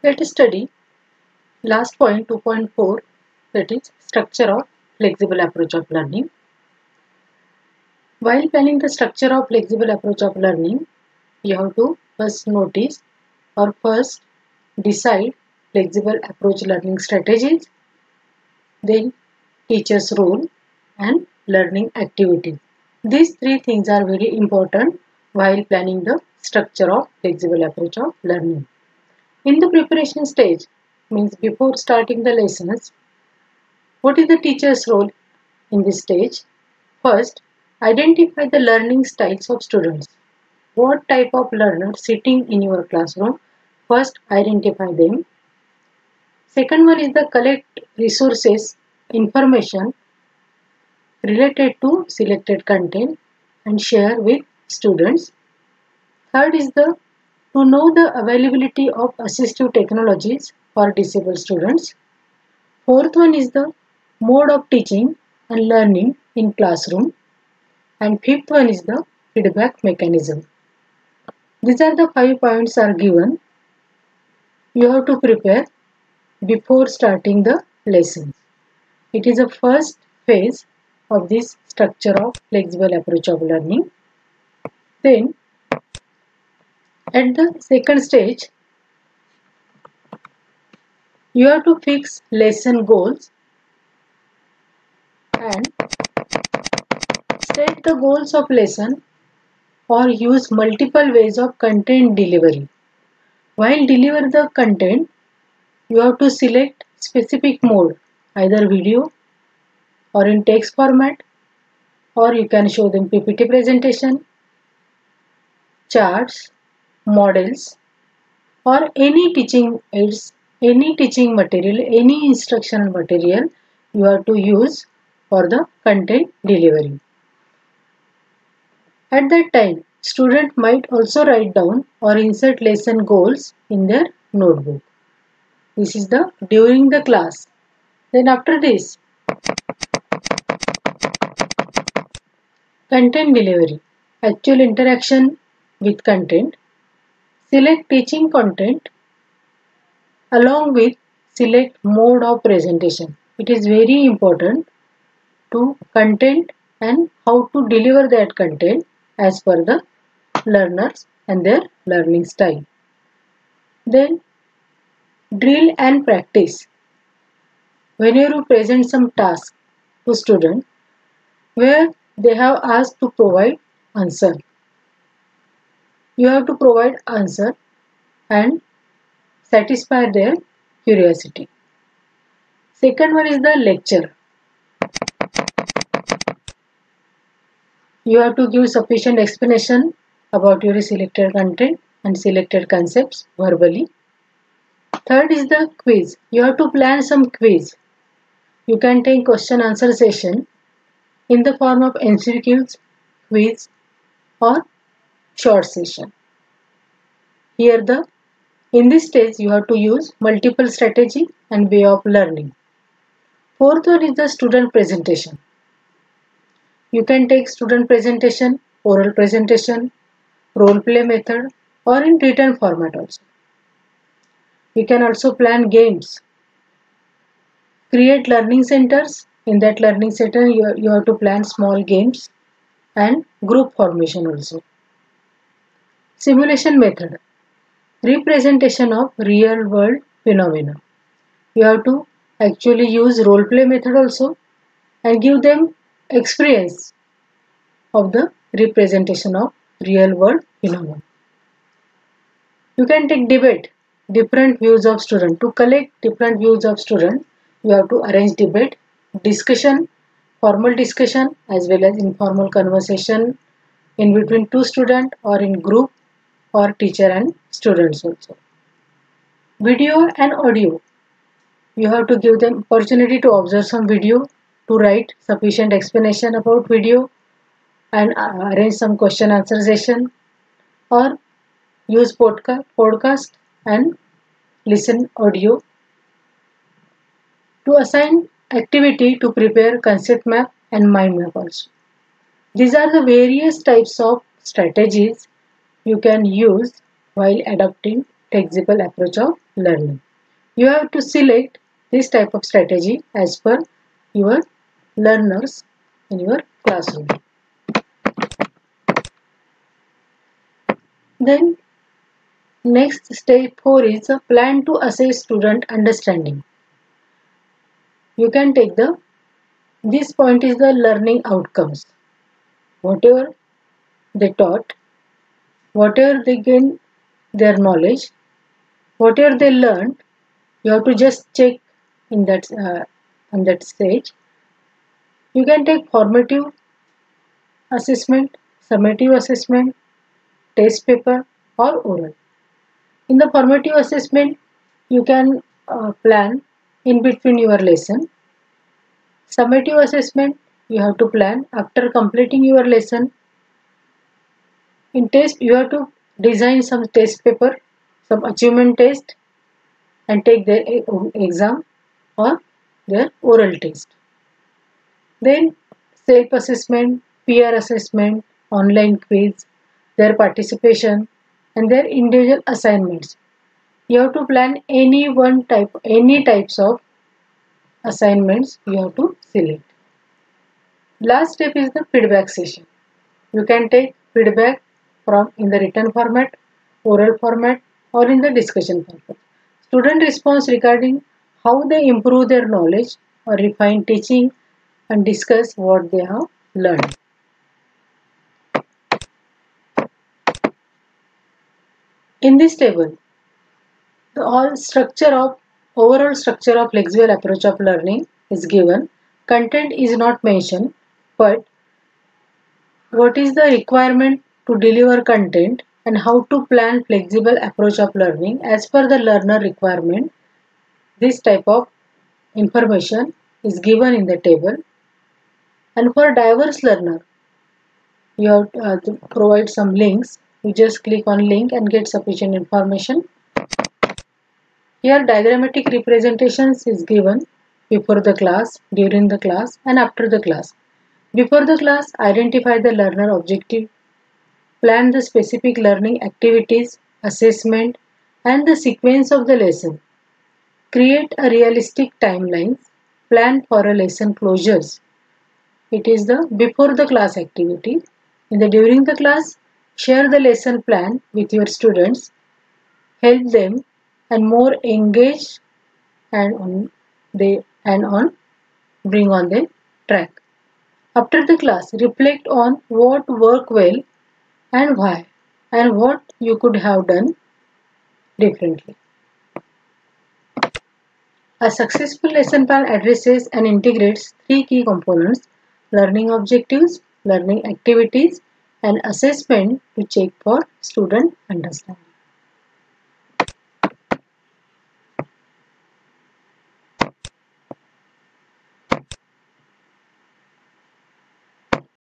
Let us study last point 2.4, that is structure of flexible approach of learning. While planning the structure of flexible approach of learning, you have to first notice or first decide flexible approach learning strategies, then teacher's role and learning activities. These three things are very important while planning the structure of flexible approach of learning. In the preparation stage, means before starting the lessons, what is the teacher's role in this stage? First, identify the learning styles of students. What type of learner sitting in your classroom? First, identify them. Second one is the collect resources, information related to selected content and share with students. Third is the to know the availability of assistive technologies for disabled students. Fourth one is the mode of teaching and learning in classroom. And fifth one is the feedback mechanism. These are the 5 points are given. You have to prepare before starting the lessons. It is the first phase of this structure of flexible approach of learning. Then at the second stage, you have to fix lesson goals and set the goals of lesson or use multiple ways of content delivery. While deliver the content, you have to select specific mode, either video or in text format, or you can show them PPT presentation, charts, models, or any teaching aids, any teaching material, any instructional material you have to use for the content delivery. At that time, student might also write down or insert lesson goals in their notebook. This is the during the class. Then after this, content delivery, actual interaction with content. Select teaching content along with select mode of presentation. It is very important to content and how to deliver that content as per the learners and their learning style. Then drill and practice. Whenever you present some task to student where they have asked to provide answer, you have to provide answer and satisfy their curiosity. Second one is the lecture. You have to give sufficient explanation about your selected content and selected concepts verbally. Third is the quiz. You have to plan some quiz. You can take question answer session in the form of MCQs, quiz or short session. Here in this stage you have to use multiple strategy and way of learning. Fourth one is the student presentation. You can take student presentation, oral presentation, role play method or in written format also. You can also plan games. Create learning centers. In that learning center you have to plan small games and group formation also. Simulation method. Representation of real world phenomena. You have to actually use role play method also and give them experience of the representation of real world phenomena. You can take debate, different views of student. To collect different views of student, you have to arrange debate, discussion, formal discussion as well as informal conversation in between two students or in group or teacher and students also. Video and audio. You have to give them opportunity to observe some video, to write sufficient explanation about video and arrange some question answer session or use podcast and listen audio. To assign activity to prepare concept map and mind map also. These are the various types of strategies you can use while adopting flexible approach of learning. You have to select this type of strategy as per your learners in your classroom. Then next step 4 is a plan to assess student understanding. You can take this point is the learning outcomes. Whatever they taught, whatever they gain their knowledge, whatever they learned, you have to just check in that on that stage. You can take formative assessment, summative assessment, test paper or oral. In the formative assessment, you can plan in between your lesson. Summative assessment, you have to plan after completing your lesson. In test, you have to design some test paper, some achievement test and take their exam or their oral test. Then self-assessment, peer assessment, online quiz, their participation and their individual assignments. You have to plan any types of assignments you have to select. Last step is the feedback session. You can take feedback from in the written format, oral format or in the discussion format. Student response regarding how they improve their knowledge or refine teaching and discuss what they have learned. In this table, the overall structure of flexible approach of learning is given. Content is not mentioned, but what is the requirement to deliver content and how to plan flexible approach of learning as per the learner requirement. This type of information is given in the table. And for diverse learner, you have to provide some links. You just click on link and get sufficient information. Here diagrammatic representations is given before the class, during the class and after the class. Before the class, identify the learner objective, plan the specific learning activities, assessment and the sequence of the lesson. Create a realistic timeline, plan for a lesson closures. It is the before the class activity. In the during the class, share the lesson plan with your students, help them and more engage and bring on the track. After the class, reflect on what worked well and why and what you could have done differently. A successful lesson plan addresses and integrates three key components: learning objectives, learning activities and assessment to check for student understanding.